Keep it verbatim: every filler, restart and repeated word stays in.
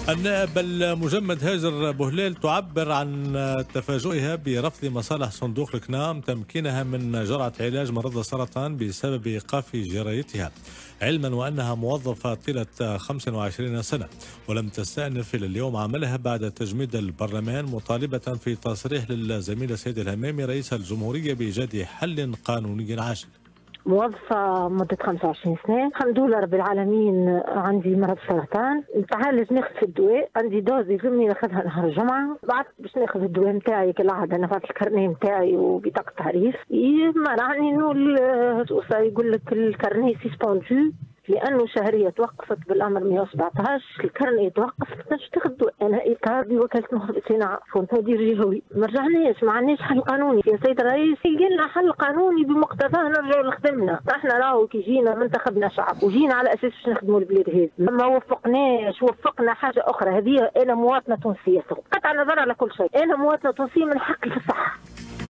النائب المجمد هاجر بوهليل تعبر عن تفاجؤها برفض مصالح صندوق الكنام تمكينها من جرعة علاج مرض السرطان بسبب إيقاف جرايتها، علما وأنها موظفة طيلة خمس وعشرين سنة ولم تستأنف إلى اليوم عملها بعد تجميد البرلمان، مطالبة في تصريح للزميل السيد الهمامي رئيس الجمهورية بإيجاد حل قانوني عاجل. موظفة مدة خمسة وعشرين سنة، الحمد لله رب العالمين. عندي مرض سرطان، تعالج ناخذ في الدواء، عندي دوزي فمي ناخذها نهار الجمعة، بعد باش ناخذ الدواء نتاعي كالعادة نفعت الكرنيه نتاعي وبطاقة تعريف، يمنعني انه يقول لك الكرنيه سيسبوندو لانه شهريه توقفت بالامر مئة وسبعطاش، الكرنيه توقف باش تاخذ دواء. انا اطار بوكاله نهضه الصناعه فونت مدير جهوي، ما رجعناش، ما عندناش حل قانوني يا سيد الرئيس، يلقى لنا حل قانوني بمقتضاه نرجعوا لخدمنا. احنا راهو كي جينا منتخبنا شعب وجينا على اساس باش نخدموا البلاد هذه، ما وفقناش، وفقنا حاجه اخرى. هذه انا مواطنه تونسيه قطع نظر على كل شيء، انا مواطنه تونسيه من حقي في الصحه.